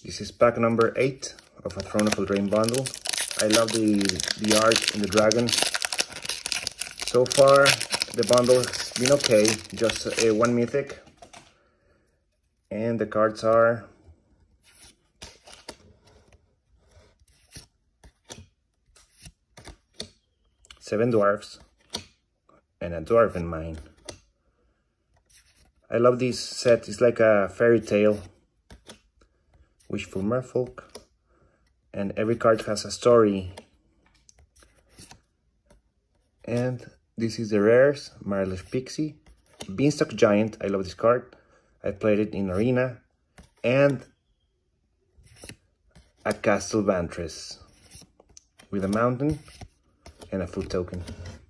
This is pack number 8 of a Throne of Eldraine bundle. I love the art in the dragon. So far, the bundle has been okay, just one mythic. And the cards are seven dwarfs and a dwarf in mine. I love this set. It's like a fairy tale. Wishful Merfolk. And every card has a story. And this is the rares. Marvelous Pixie. Beanstalk Giant. I love this card. I played it in Arena. And a Castle Vantress with a mountain and a food token.